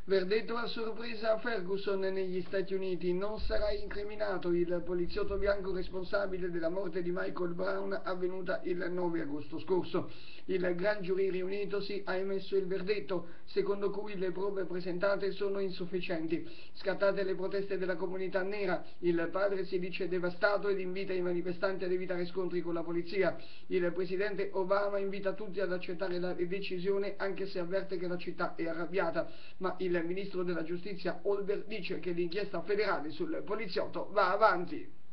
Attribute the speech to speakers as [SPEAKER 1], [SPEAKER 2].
[SPEAKER 1] Verdetto a sorpresa Ferguson negli Stati Uniti. Non sarà incriminato il poliziotto bianco responsabile della morte di Michael Brown avvenuta il 9 agosto scorso. Il Gran Giurì riunitosi ha emesso il verdetto, secondo cui le prove presentate sono insufficienti. Scattate le proteste della comunità nera, il padre si dice devastato ed invita i manifestanti ad evitare scontri con la polizia. Il presidente Obama invita tutti ad accettare la decisione, anche se avverte che la città è arrabbiata, ma il ministro della giustizia Holder dice che l'inchiesta federale sul poliziotto va avanti.